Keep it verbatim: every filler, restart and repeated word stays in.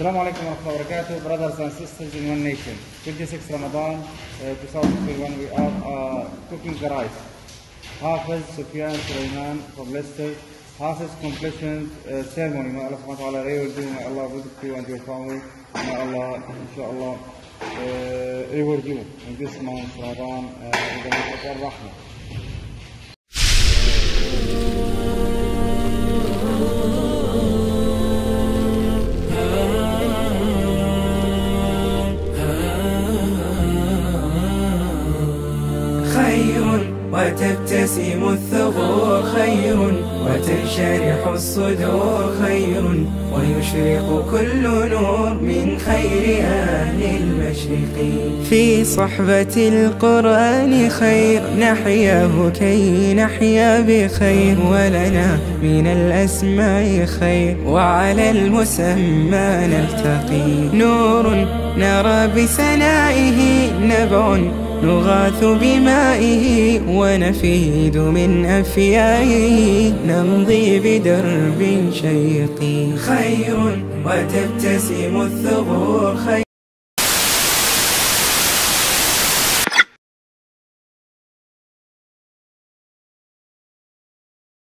Assalamu alaikum wa rahmatullahi wa barakatuh, brothers and sisters in one nation. twenty-sixth Ramadan uh, two thousand twenty-one, we are uh, cooking the rice. Hafiz Sufyaan Suleman from Leicester. Hafiz completion uh, ceremony. May Allah subhanahu wa ta'ala reward you, may Allah visit you and your family. May Allah, inshallah, uh, reward you in this month Ramadan uh, in the month of Rahmah. خير وتبتسم الثغور، خير وتنشرح الصدور، خير ويشرق كل نور من خير أهل المشرق. في صحبة القرآن خير، نحياه كي نحيا بخير، ولنا من الأسماء خير، وعلى المسمى نلتقي. نور نرى بسنائه، نبع نغاث بمائه، ونفيد من أفيائه، نمضي بدرب شيق. خير وتبتسم الثغور، خير